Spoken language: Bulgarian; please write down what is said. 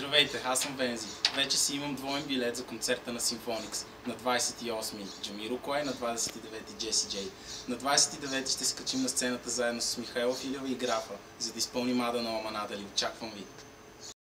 Здравейте, аз съм Вензи. Вече си имам двоен билет за концерта на Симфоникс на 28-ми Джамирокуай, на 29-ти Джеси Джей. На 29-ти ще скачим на сцената заедно с Михаела Филева и Графа, за да изпълним Ада на Оманадали. Очаквам ви!